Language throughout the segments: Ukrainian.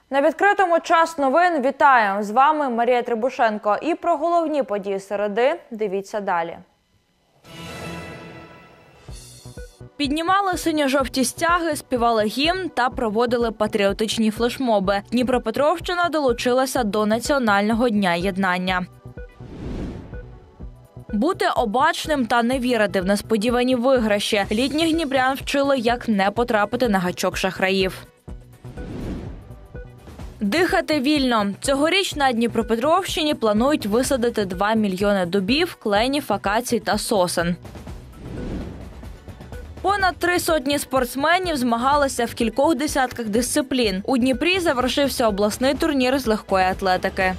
На відкритому час новин вітаю! З вами Марія Трибушенко. І про головні події середи дивіться далі. Піднімали синьо-жовті стяги, співали гімн та проводили патріотичні флешмоби. Дніпропетровщина долучилася до Національного дня єднання. Бути обачним та не вірити в несподівані виграші. Літніх дніпрян вчили, як не потрапити на гачок шахраїв. Дихати вільно. Цьогоріч на Дніпропетровщині планують висадити 2 мільйони дубів, кленів, акацій та сосен. Понад 3 сотні спортсменів змагалися в кількох десятках дисциплін. У Дніпрі завершився обласний турнір з легкої атлетики.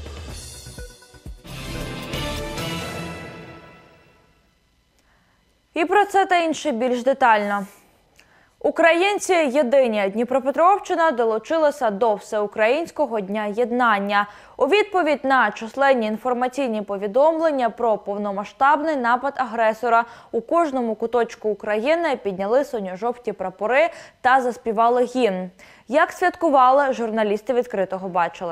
І про це та інше більш детально. Українці єдині. Дніпропетровщина долучилася до Всеукраїнського дня єднання. У відповідь на численні інформаційні повідомлення про повномасштабний напад агресора у кожному куточку України підняли синьо-жовті прапори та заспівали гімн. Як святкували, журналісти «Відкритого» бачили.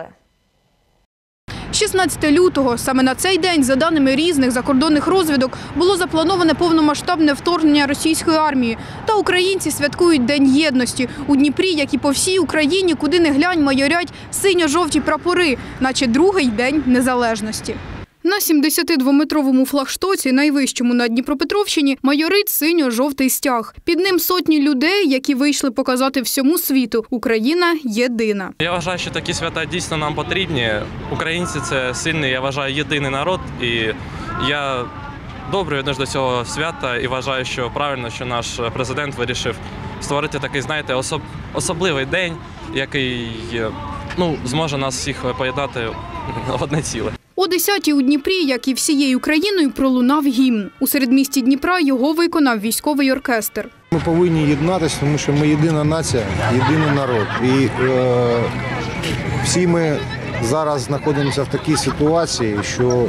16 лютого. Саме на цей день, за даними різних закордонних розвідок, було заплановане повномасштабне вторгнення російської армії. Та українці святкують День єдності. У Дніпрі, як і по всій Україні, куди не глянь, майорять синьо-жовті прапори, наче другий день незалежності. На 72-метровому флагштоці, найвищому на Дніпропетровщині, майорить синьо-жовтий стяг. Під ним сотні людей, які вийшли показати всьому світу – Україна єдина. Я вважаю, що такі свята дійсно нам потрібні. Українці – це сильний, я вважаю, єдиний народ. І я добре відношусь до цього свята і вважаю, що правильно, що наш президент вирішив створити такий, знаєте, особливий день, який зможе нас всіх поєднати в одне ціле. О 10-й у Дніпрі, як і всією Україною, пролунав гімн. У середмісті Дніпра його виконав військовий оркестр. Ми повинні єднатися, тому що ми єдина нація, єдиний народ. І всі ми зараз знаходимося в такій ситуації, що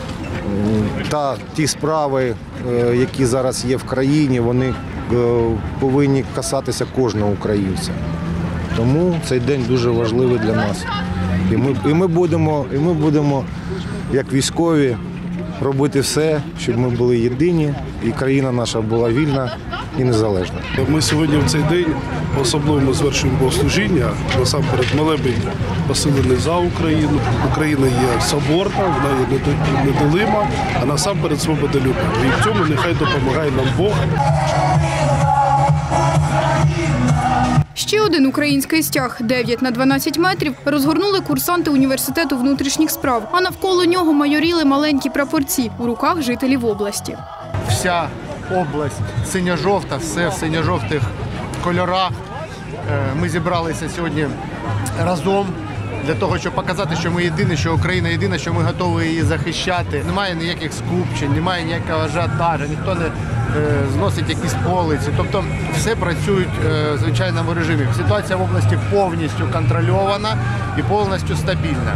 ті справи, які зараз є в країні, вони повинні касатися кожного українця. Тому цей день дуже важливий для нас. І ми будемо, як військові, робити все, щоб ми були єдині і країна наша була вільна і незалежна. Ми сьогодні в цей день особливо звершуємо богослужіння, насамперед молебень посилений за Україну. Україна є соборна, вона є неділима, а насамперед свободолюбна. І в цьому нехай допомагає нам Бог. Ще один український стяг 9 на 12 метрів розгорнули курсанти університету внутрішніх справ, а навколо нього майоріли маленькі прапорці у руках жителів області. Вся область синьо-жовта, все в синьо-жовтих кольорах. Ми зібралися сьогодні разом для того, щоб показати, що ми єдині, що Україна єдина, що ми готові її захищати. Немає ніяких скупчень, немає ніякого ажіотажу, ніхто не зносить якісь полиці. Тобто все працюють в звичайному режимі. Ситуація в області повністю контрольована і повністю стабільна.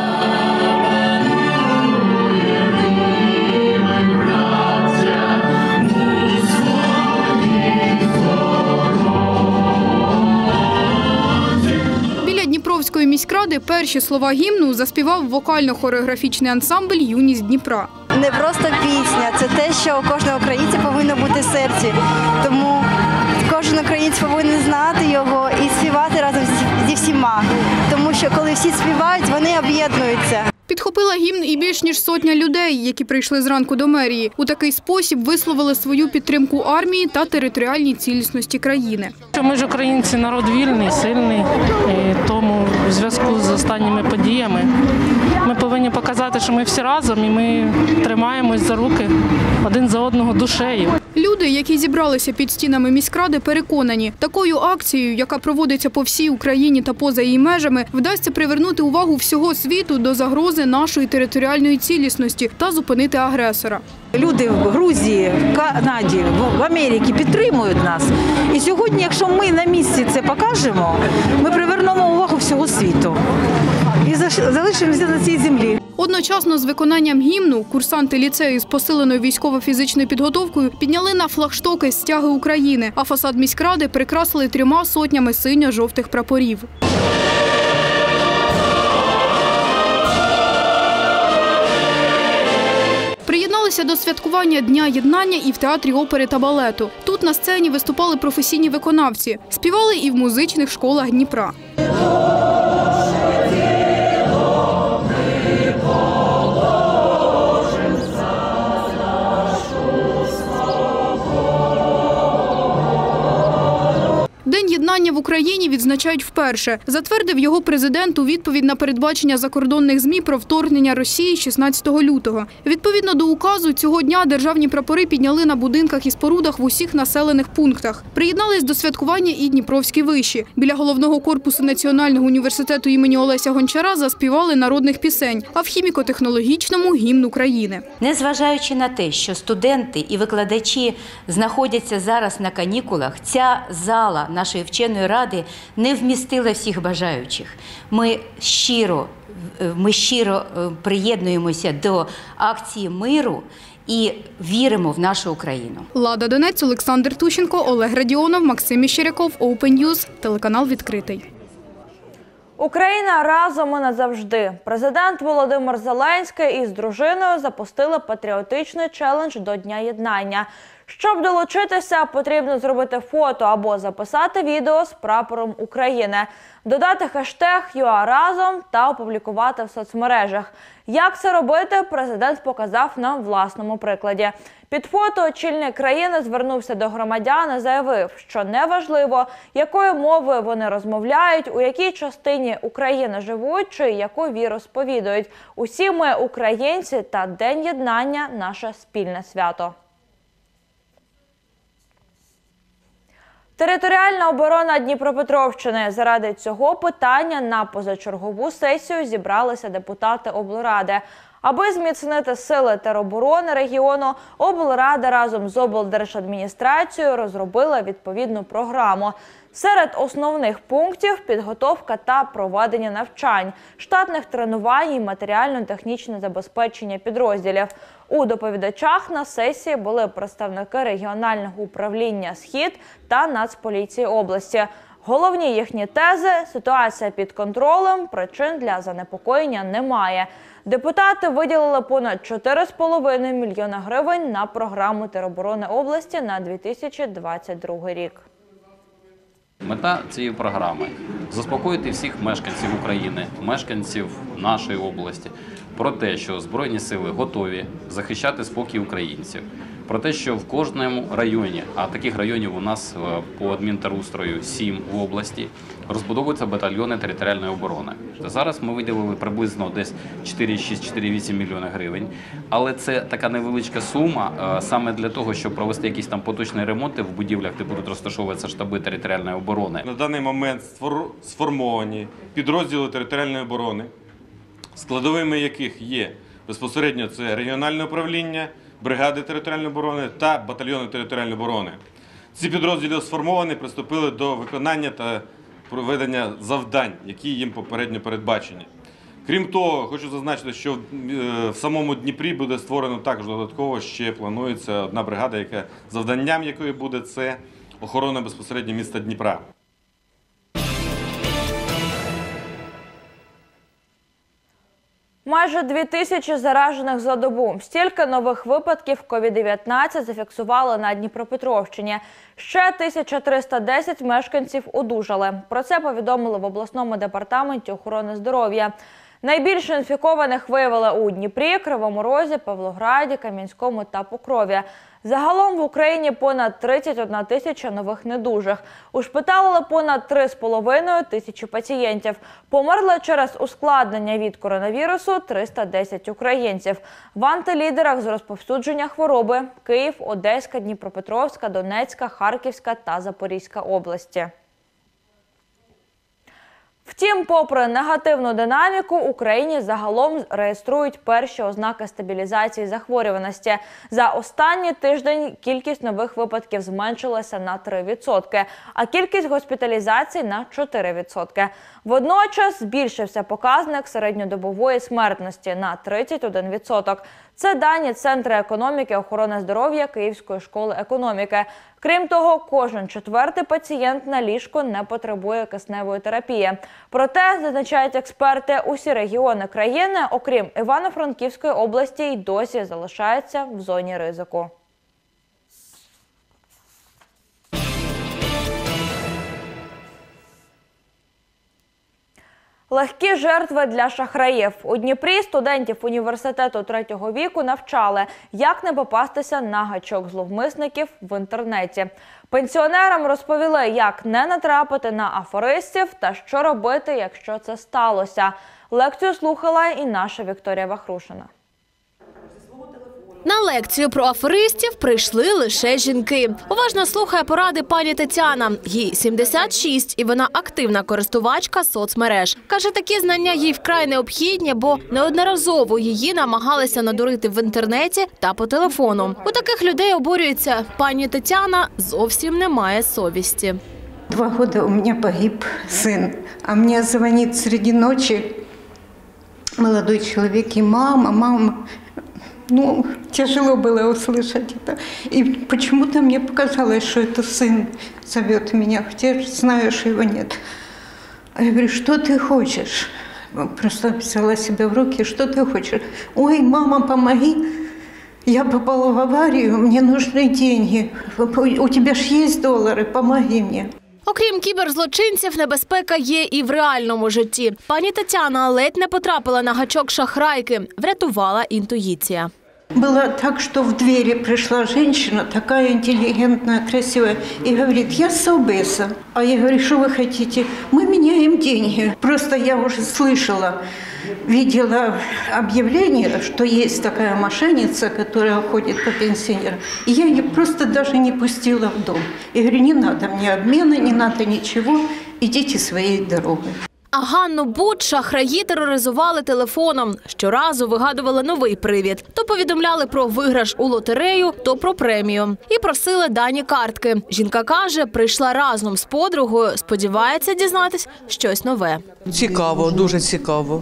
Дніпровської міськради перші слова гімну заспівав вокально-хореографічний ансамбль «Юність Дніпра». Не просто пісня, це те, що у кожного українця повинно бути в серці. Тому кожен українець повинен знати його і співати разом зі всіма. Тому що коли всі співають, вони об'єднуються. Підхопила гімн і більш ніж сотня людей, які прийшли зранку до мерії. У такий спосіб висловили свою підтримку армії та територіальній цілісності країни. Ми ж українці, народ вільний, сильний, і тому в зв'язку з останніми подіями ми повинні показати, що ми всі разом і ми тримаємось за руки один за одного душею. Люди, які зібралися під стінами міськради, переконані, такою акцією, яка проводиться по всій Україні та поза її межами, вдасться привернути увагу всього світу до загрози нашої територіальної цілісності та зупинити агресора. Люди в Грузії, в Канаді, в Америці підтримують нас. І сьогодні, якщо ми на місці це покажемо, ми привернемо увагу всього світу і залишимося на цій землі. Одночасно з виконанням гімну курсанти ліцею з посиленою військово-фізичною підготовкою підняли на флагштоки стяги України, а фасад міськради прикрасили 3 сотнями синьо-жовтих прапорів. Долучалися до святкування Дня єднання і в Театрі опери та балету. Тут на сцені виступали професійні виконавці. Співали і в музичних школах Дніпра. День єднання в Україні відзначають вперше. Затвердив його президент у відповідь на передбачення закордонних ЗМІ про вторгнення Росії 16 лютого. Відповідно до указу, цього дня державні прапори підняли на будинках і спорудах в усіх населених пунктах. Приєднались до святкування і дніпровські виші. Біля головного корпусу Національного університету імені Олеся Гончара заспівали народних пісень, а в хіміко-технологічному – гімн України. Незважаючи на те, що студенти і викладачі знаходяться зараз на канікулах, ця зала нашої вченої ради не вмістила всіх бажаючих. Ми щиро приєднуємося до акції миру і віримо в нашу Україну. Лада Донець, Олександр Тущенко, Олег Радіонов, Максим Міщеряков, Open News, телеканал «Відкритий». Україна разом і назавжди. Президент Володимир Зеленський із дружиною запустили патріотичний челендж до Дня єднання. Щоб долучитися, потрібно зробити фото або записати відео з прапором України, додати хештег #UARazом та опублікувати в соцмережах. Як це робити, президент показав на власному прикладі. Під фото очільник країни звернувся до громадян і заявив, що неважливо, якою мовою вони розмовляють, у якій частині України живуть чи яку віру сповідують. Усі ми українці та День єднання – наше спільне свято. Територіальна оборона Дніпропетровщини. Заради цього питання на позачергову сесію зібралися депутати облради. Аби зміцнити сили тероборони регіону, облрада разом з облдержадміністрацією розробила відповідну програму. Серед основних пунктів – підготовка та проведення навчань, штатних тренувань і матеріально-технічне забезпечення підрозділів. У доповідачах на сесії були представники регіонального управління «Схід» та Нацполіції області. Головні їхні тези – ситуація під контролем, причин для занепокоєння немає. Депутати виділили понад 4,5 мільйона гривень на програму тероборони області на 2022 рік. Мета цієї програми – заспокоїти всіх мешканців України, мешканців нашої області про те, що Збройні сили готові захищати спокій українців, про те, що в кожному районі, а таких районів у нас по адмінтерустрою 7 в області, розбудовуються батальйони територіальної оборони. Зараз ми виділили приблизно десь 4,6-4,8 мільйона гривень, але це така невеличка сума саме для того, щоб провести якісь там поточні ремонти в будівлях, де будуть розташовуватися штаби територіальної оборони. На даний момент сформовані підрозділи територіальної оборони, складовими яких є безпосередньо це регіональне управління, бригади територіальної оборони та батальйони територіальної оборони. Ці підрозділи сформовані, приступили до виконання та проведення завдань, які їм попередньо передбачені. Крім того, хочу зазначити, що в самому Дніпрі буде створено також додатково, ще планується одна бригада, завданням якої буде це охорона безпосередньо міста Дніпра. Майже 2000 заражених за добу. Стільки нових випадків COVID-19 зафіксували на Дніпропетровщині. Ще 1310 мешканців одужали. Про це повідомили в обласному департаменті охорони здоров'я. Найбільше інфікованих виявили у Дніпрі, Кривому Розі, Павлограді, Кам'янському та Покрові. Загалом в Україні понад 31 тисяча нових недужих. Ушпиталили понад 3,5 тисячі пацієнтів. Померли через ускладнення від коронавірусу 310 українців. В антилідерах з розповсюдження хвороби – Київ, Одеська, Дніпропетровська, Донецька, Харківська та Запорізька області. Втім, попри негативну динаміку, в Україні загалом реєструють перші ознаки стабілізації захворюваності. За останній тиждень кількість нових випадків зменшилася на 3%, а кількість госпіталізацій – на 4%. Водночас збільшився показник середньодобової смертності на 31%. Це дані Центру економіки і охорони здоров'я Київської школи економіки. Крім того, кожен четвертий пацієнт на ліжку не потребує кисневої терапії. Проте, зазначають експерти, усі регіони країни, окрім Івано-Франківської області, й досі залишаються в зоні ризику. Легкі жертви для шахраїв. У Дніпрі студентів університету третього віку навчали, як не попастися на гачок зловмисників в інтернеті. Пенсіонерам розповіли, як не натрапити на аферистів та що робити, якщо це сталося. Лекцію слухала і наша Вікторія Вахрушина. На лекцію про аферистів прийшли лише жінки. Уважно слухає поради пані Тетяна. Їй 76, і вона активна користувачка соцмереж. Каже, такі знання їй вкрай необхідні, бо неодноразово її намагалися надурити в інтернеті та по телефону. У таких людей обурюється. Пані Тетяна зовсім не має совісті. 2 года у меня погиб сын, а мне звонит среди ночи молодой человек и мама. Ну, тяжело было услышать это. И почему-то мне показалось, что это сын зовет меня, хотя я знаю, что его нет. А я говорю, что ты хочешь? Просто взяла себя в руки, что ты хочешь? Ой, мама, помоги. Я попала в аварию, мне нужны деньги. У тебя ж есть доллары, помоги мне. Окрім кіберзлочинців, небезпека є і в реальному житті. Пані Тетяна ледь не потрапила на гачок шахрайки. Врятувала інтуїція. Было так, что в двери пришла женщина, такая интеллигентная, красивая, и говорит, я с Совбеза. А я говорю, что вы хотите? Мы меняем деньги. Просто я уже слышала, видела объявление, что есть такая мошенница, которая ходит по пенсионерам. И я ее просто даже не пустила в дом. И говорю, не надо мне обмена, не надо ничего, идите своей дорогой. А Ганну Буд шахраї тероризували телефоном. Щоразу вигадували новий привід. То повідомляли про виграш у лотерею, то про премію. І просили дані картки. Жінка каже, прийшла разом з подругою, сподівається дізнатись щось нове. Цікаво, дуже цікаво.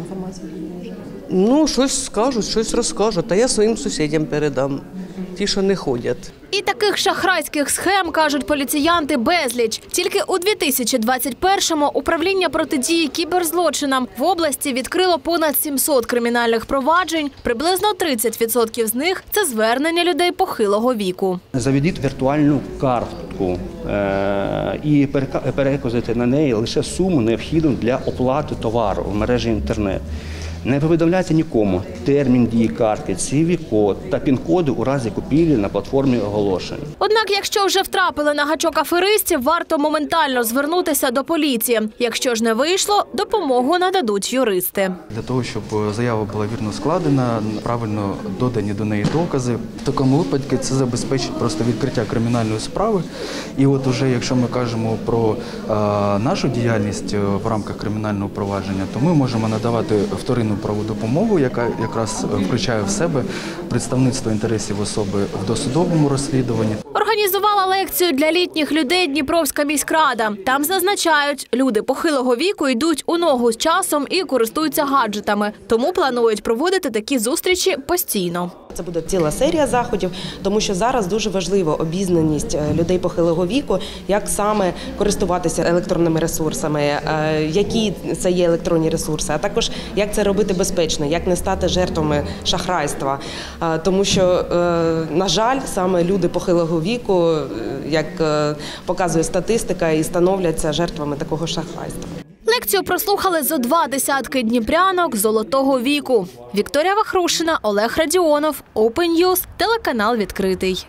Ну, щось скажуть, щось розкажуть, та я своїм сусідям передам, ті, що не ходять. І таких шахрайських схем, кажуть поліціянти, безліч. Тільки у 2021-му управління протидії кіберзлочинам в області відкрило понад 700 кримінальних проваджень. Приблизно 30% з них – це звернення людей похилого віку. Заведіть віртуальну картку і переказуйте на неї лише суму, необхідну для оплати товару в мережі інтернет. Не повідомляйте нікому термін дії картки, CVV-код та пін-коди у разі купівлі на платформі оголошень. Однак, якщо вже втрапили на гачок аферистів, варто моментально звернутися до поліції. Якщо ж не вийшло, допомогу нададуть юристи. Для того, щоб заява була вірно складена, правильно додані до неї докази, в такому випадку це забезпечить просто відкриття кримінальної справи. І от уже, якщо ми кажемо про нашу діяльність в рамках кримінального провадження, то ми можемо надавати вторинну правову допомогу, яка якраз включає в себе представництво інтересів особи в досудовому розслідуванні. Організувала лекцію для літніх людей Дніпровська міськрада. Там зазначають, люди похилого віку йдуть у ногу з часом і користуються гаджетами. Тому планують проводити такі зустрічі постійно. Це буде ціла серія заходів, тому що зараз дуже важлива обізнаність людей похилого віку, як саме користуватися електронними ресурсами, які це є електронні ресурси, а також як це робити безпечно, як не стати жертвами шахрайства. Тому що, на жаль, саме люди похилого віку, як показує статистика, і становляться жертвами такого шахрайства. Лекцію прослухали зо 20 дніпрянок золотого віку. Вікторія Вахрушина, Олег Радіонов, Open News, телеканал «Відкритий».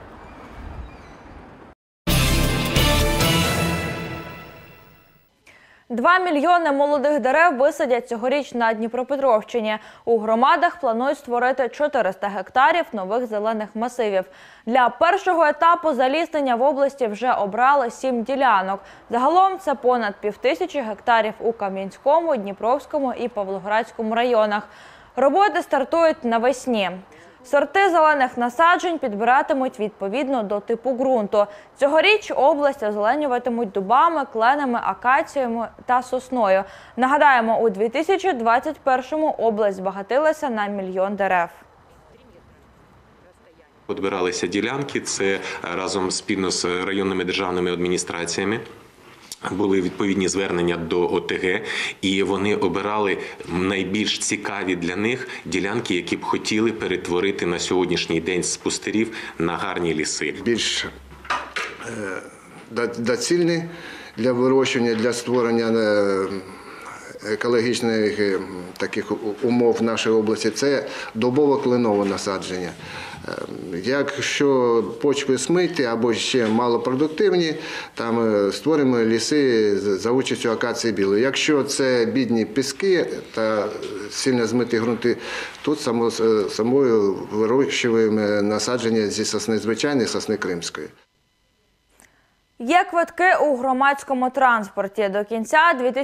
2 мільйони молодих дерев висадять цьогоріч на Дніпропетровщині. У громадах планують створити 400 гектарів нових зелених масивів. Для першого етапу заліснення в області вже обрали 7 ділянок. Загалом це понад 5000 гектарів у Кам'янському, Дніпровському і Павлоградському районах. Роботи стартують навесні. Сорти зелених насаджень підбиратимуть відповідно до типу ґрунту. Цьогоріч область озеленюватимуть дубами, кленами, акаціями та сосною. Нагадаємо, у 2021-му область збагатилася на 1 мільйон дерев. Відбиралися ділянки, це разом спільно з районними державними адміністраціями. Були відповідні звернення до ОТГ, і вони обирали найбільш цікаві для них ділянки, які б хотіли перетворити на сьогоднішній день з пустирів на гарні ліси. Більш доцільні для вирощування, для створення екологічних таких умов в нашій області – це дубово-кленове насадження. Якщо почви смиті або ще малопродуктивні, там створюємо ліси за участю акації білої. Якщо це бідні піски та сильно змиті ґрунти, тут самою вирощуємо насадження зі сосни звичайної, сосни кримської. Є квитки у громадському транспорті. До кінця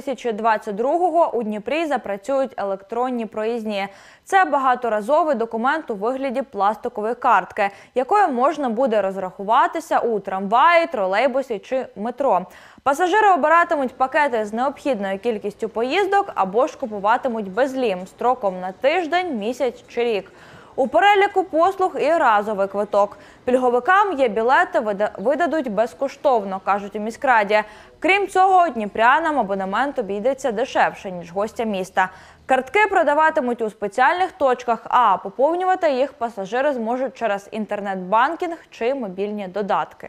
2022-го у Дніпрі запрацюють електронні проїзні. Це багаторазовий документ у вигляді пластикової картки, якою можна буде розрахуватися у трамваї, тролейбусі чи метро. Пасажири обиратимуть пакети з необхідною кількістю поїздок або ж купуватимуть безлім строком на тиждень, місяць чи рік. У переліку послуг і разовий квиток. Пільговикам є білети видадуть безкоштовно, кажуть у міськраді. Крім цього, дніпрянам абонемент обійдеться дешевше, ніж гостя міста. Картки продаватимуть у спеціальних точках, а поповнювати їх пасажири зможуть через інтернет-банкінг чи мобільні додатки.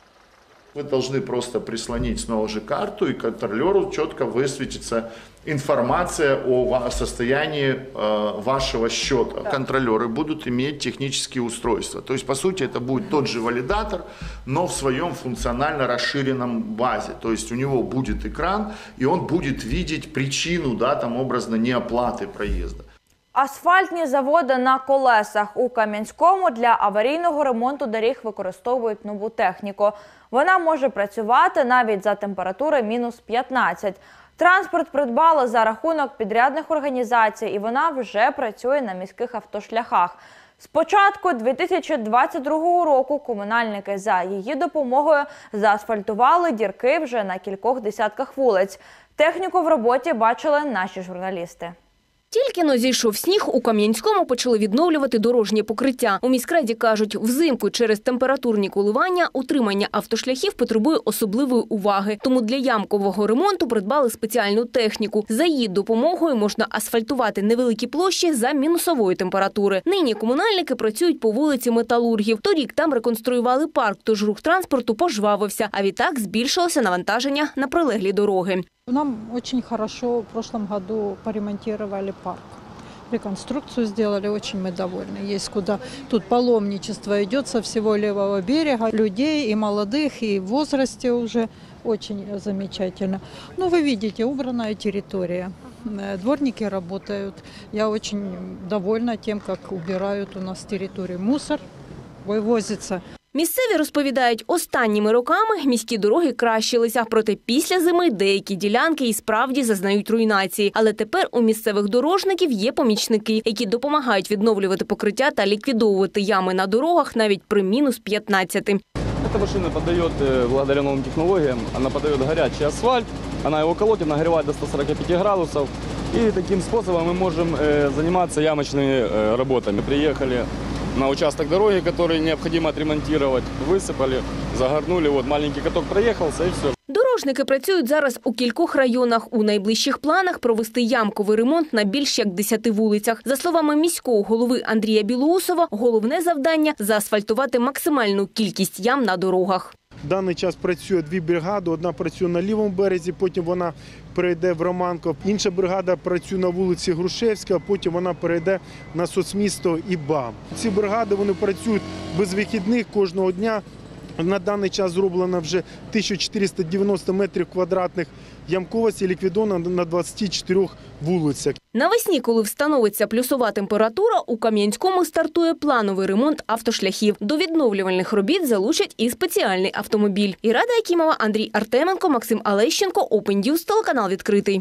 Вы должны просто прислонить снова же карту, и контролеру четко высветится информация о состоянии вашего счета. Да. Контролеры будут иметь технические устройства. То есть, по сути, это будет тот же валидатор, но в своем функционально расширенном базе. То есть, у него будет экран, и он будет видеть причину, да, там, образно, неоплаты проезда. Асфальтні заводи на колесах. У Кам'янському для аварійного ремонту доріг використовують нову техніку. Вона може працювати навіть за температури мінус 15. Транспорт придбали за рахунок підрядних організацій, і вона вже працює на міських автошляхах. З початку 2022 року комунальники за її допомогою заасфальтували дірки вже на кількох десятках вулиць. Техніку в роботі бачили наші журналісти. Тільки-но зійшов сніг, у Кам'янському почали відновлювати дорожнє покриття. У міськраді кажуть, взимку через температурні коливання утримання автошляхів потребує особливої уваги. Тому для ямкового ремонту придбали спеціальну техніку. За її допомогою можна асфальтувати невеликі площі за мінусової температури. Нині комунальники працюють по вулиці Металургів. Торік там реконструювали парк, тож рух транспорту пожвавився, а відтак збільшилося навантаження на прилеглі дороги. Нам очень хорошо в прошлом году поремонтировали парк. Реконструкцию сделали, очень мы довольны. Есть куда. Тут паломничество идет со всего левого берега. Людей и молодых, и в возрасте уже. Очень замечательно. Ну, вы видите, убранная территория. Дворники работают. Я очень довольна тем, как убирают у нас территорию. Мусор вывозится. Місцеві розповідають, останніми роками міські дороги кращилися, проте після зими деякі ділянки і справді зазнають руйнації. Але тепер у місцевих дорожників є помічники, які допомагають відновлювати покриття та ліквідовувати ями на дорогах навіть при мінус 15. Эта машина подает, благодаря новым технологиям, она подает горячий асфальт, она его колотит, нагревает до 145 градусов. И таким способом мы можем заниматься ямочными работами. Приехали на участок дороги, который необходимо отремонтировать, высыпали, загорнули, вот маленький каток проехался и все. Дорожники працюють зараз у кількох районах. У найближчих планах провести ямковий ремонт на більш як 10 вулицях. За словами міського голови Андрія Білоусова, головне завдання – заасфальтувати максимальну кількість ям на дорогах. В даний час працює дві бригади. Одна працює на лівому березі, потім вона перейде в Романков. Інша бригада працює на вулиці Грушевська, а потім вона перейде на соцмісто і БАМ. Ці бригади вони працюють без вихідних кожного дня. На даний час зроблено вже 1490 метрів квадратних ямковості, ліквідовано на 24 вулицях. Навесні, коли встановиться плюсова температура, у Кам'янському стартує плановий ремонт автошляхів. До відновлювальних робіт залучать і спеціальний автомобіль. Ірада Якімова, Андрій Артеменко, Максим Алещенко, Open News, телеканал «Відкритий».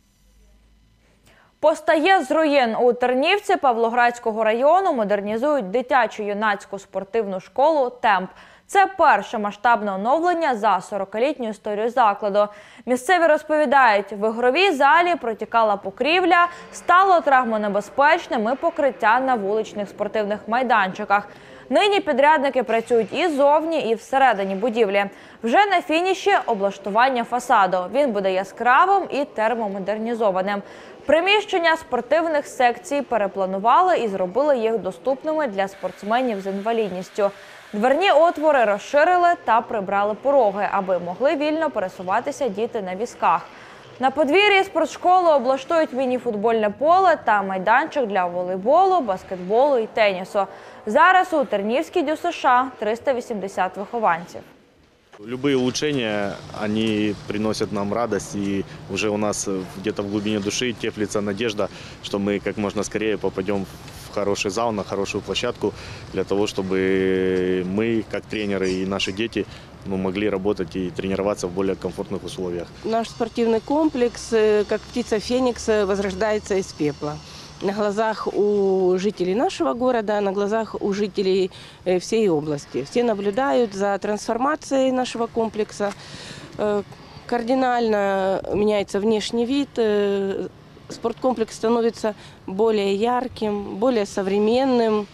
Постає з руїн. У Тернівці Павлоградського району модернізують дитячу юнацьку спортивну школу «Темп». Це перше масштабне оновлення за 40-літню історію закладу. Місцеві розповідають, в ігровій залі протікала покрівля, стало травмонебезпечним і покриття на вуличних спортивних майданчиках. Нині підрядники працюють і зовні, і всередині будівлі. Вже на фініші облаштування фасаду. Він буде яскравим і термомодернізованим. Приміщення спортивних секцій перепланували і зробили їх доступними для спортсменів з інвалідністю. Дверні отвори розширили та прибрали пороги, аби могли вільно пересуватися діти на візках. На подвір'ї спортшколи облаштують міні-футбольне поле та майданчик для волейболу, баскетболу і тенісу. Зараз у Тернівській ДЮСШ 380 вихованців. Любые улучшения, они приносят нам радость, и уже у нас где-то в глубине души теплится надежда, что мы как можно скорее попадем в хороший зал, на хорошую площадку, для того, чтобы мы, как тренеры и наши дети, могли работать и тренироваться в более комфортных условиях. Наш спортивный комплекс, как птица Феникс, возрождается из пепла. На глазах у жителей нашего города, на глазах у жителей всей области. Все наблюдают за трансформацией нашего комплекса. Кардинально меняется внешний вид. Спорткомплекс становится более ярким, более современным.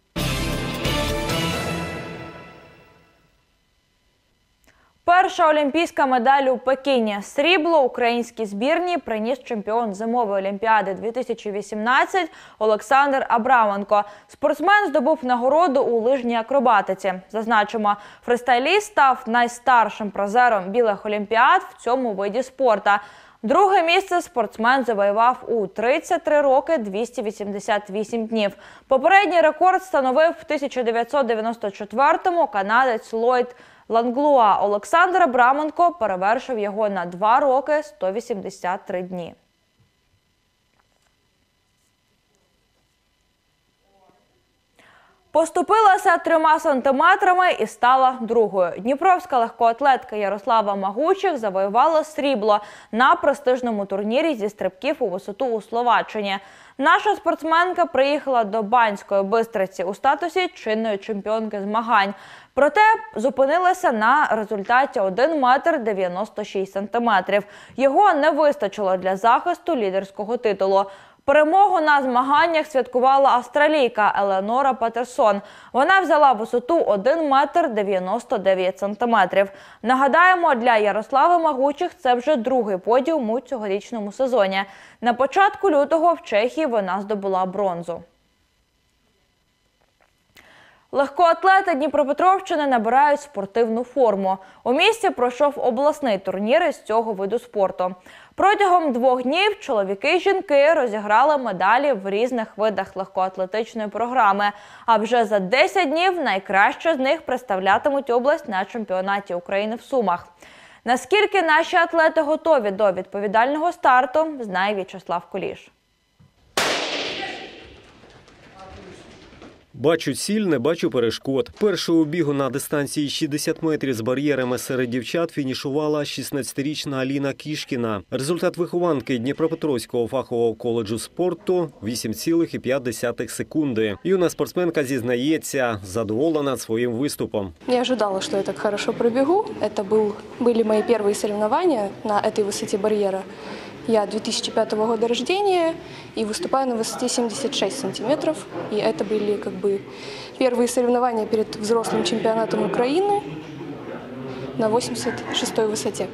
Перша олімпійська медаль у Пекіні. Срібло українській збірній приніс чемпіон зимової олімпіади 2018 Олександр Абраменко. Спортсмен здобув нагороду у лижній акробатиці. Зазначимо, фристайліст став найстаршим призером білих олімпіад в цьому виді спорту. Друге місце спортсмен завоював у 33 роки 288 днів. Попередній рекорд становив в 1994-му канадець Ллойд Ланглуа. Олександр Абраменко перевершив його на 2 роки 183 дні. Поступилася 3 сантиметрами і стала другою. Дніпровська легкоатлетка Ярослава Магучих завоювала срібло на престижному турнірі зі стрибків у висоту у Словаччині. Наша спортсменка приїхала до Банської Бистриці у статусі чинної чемпіонки змагань. Проте зупинилася на результаті 1 метр 96 сантиметрів. Його не вистачило для захисту лідерського титулу. Перемогу на змаганнях святкувала австралійка Еленора Патерсон. Вона взяла висоту 1 метр 99 сантиметрів. Нагадаємо, для Ярослави Магучих це вже другий подіум у цьогорічному сезоні. На початку лютого в Чехії вона здобула бронзу. Легкоатлети Дніпропетровщини набирають спортивну форму. У місті пройшов обласний турнір із цього виду спорту. Протягом 2 днів чоловіки і жінки розіграли медалі в різних видах легкоатлетичної програми. А вже за 10 днів найкраще з них представлятимуть область на чемпіонаті України в Сумах. Наскільки наші атлети готові до відповідального старту, знає В'ячеслав Куліш. Бачу ціль, не бачу перешкод. Першою у бігу на дистанції 60 метрів з бар'єрами серед дівчат фінішувала 16-річна Аліна Кішкіна. Результат вихованки Дніпропетровського фахового коледжу спорту – 8,5 секунди. Юна спортсменка зізнається, задоволена своїм виступом. Не ожидала, що я так хорошо пробігу. Це були мої перші соревновання на цій висоті бар'єра. Я 2005 года рождения и выступаю на высоте 76 сантиметров. И это были первые соревнования перед взрослым чемпионатом Украины на 86-й высоте.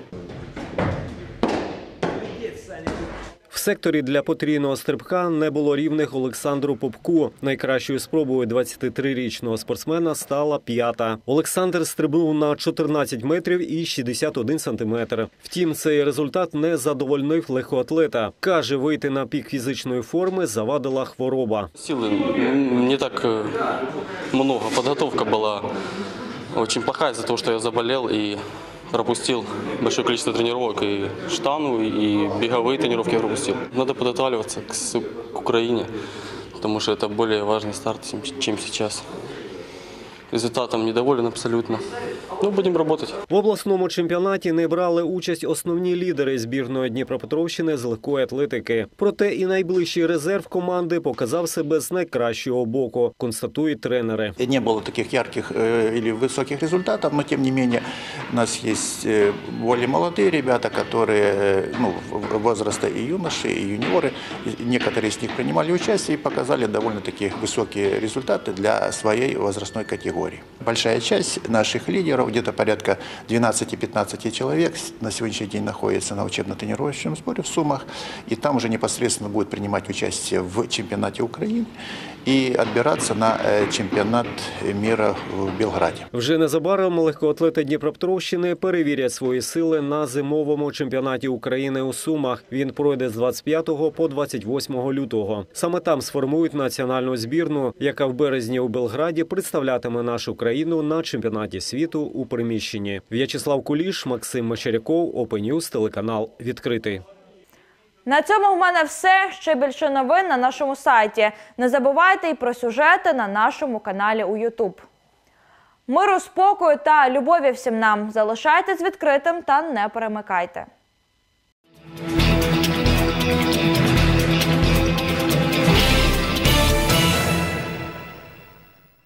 В секторі для потрійного стрибка не було рівних Олександру Попку. Найкращою спробою 23-річного спортсмена стала 5-та. Олександр стрибнув на 14 метрів і 61 сантиметр. Втім, цей результат не задовольнив легкоатлета. Каже, вийти на пік фізичної форми завадила хвороба. Сили не так много. Подготовка была очень плохая из-за того, что я заболел и пропустил большое количество тренировок, и штангу, и беговые тренировки я пропустил. Надо подготавливаться к Украине, потому что это более важный старт, чем сейчас. результатом недоволен абсолютно. Ну, будем работать. В обласному чемпіонаті не брали участь основні лідери збірної Дніпропетровщини з легкої атлетики. Проте і найближчий резерв команди показав себе з найкращого боку, констатують тренери. Не было таких ярких или высоких результатов, но тем не менее у нас есть более молодые ребята, которые возраста и юноши, и юниоры. Некоторые из них принимали участие и показали довольно-таки высокие результаты для своей возрастной категории. Большая часть наших лидеров, где-то порядка 12-15 человек, на сегодняшний день находится на учебно-тренировочном сборе в Сумах, и там уже непосредственно будет принимать участие в чемпионате Украины и отбираться на чемпионат мира в Белграді. Вже незабаром легкоатлети Дніпропетровщини перевірять свої сили на зимовому чемпіонаті України у Сумах. Він пройде з 25 по 28 лютого. Саме там сформують національну збірну, яка в березні у Белграді представлятиме нашу країну на чемпіонаті світу у приміщенні. В'ячеслав Куліш, Максим Мещеряков, Open News, телеканал «Відкритий». На цьому в мене все. Ще більше новин на нашому сайті. Не забувайте і про сюжети на нашому каналі у YouTube. Миру, спокою та любові всім нам. Залишайтесь відкритим та не перемикайте.